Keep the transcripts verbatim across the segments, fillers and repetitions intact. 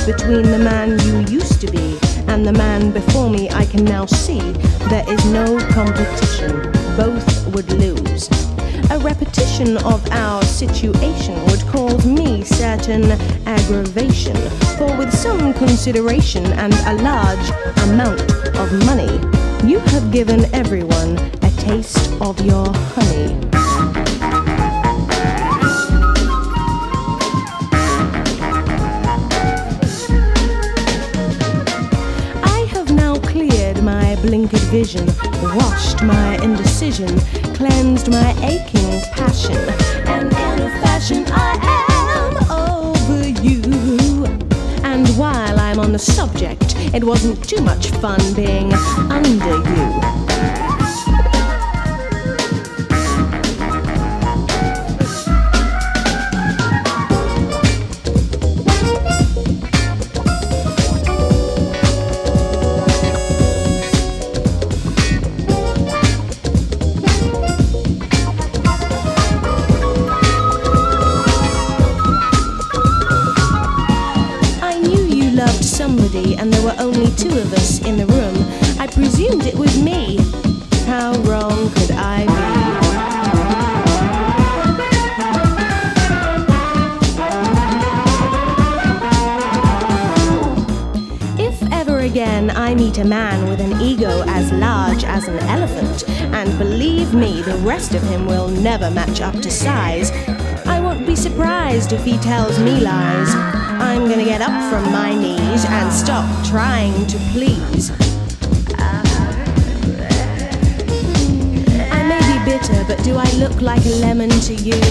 between the man you used to be and the man before me. I can now see there is no competition. Both would lose. A repetition of our situation would cause me certain aggravation, for with some consideration and a large amount of money, you have given everyone a taste of your honey. I have now cleared my blinkered vision, washed my indecision, cleansed my aching passion, and in a fashion I am over you. And while I'm on the subject, it wasn't too much fun being under you. Somebody, and there were only two of us in the room. I presumed it was me. How wrong could I be? If ever again I meet a man with an ego as large as an elephant, and believe me, the rest of him will never match up to size, I won't be surprised if he tells me lies. I'm gonna get up from my knees and stop trying to please. I may be bitter, but do I look like a lemon to you?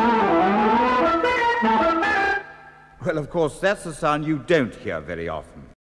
Well, of course, that's the sound you don't hear very often.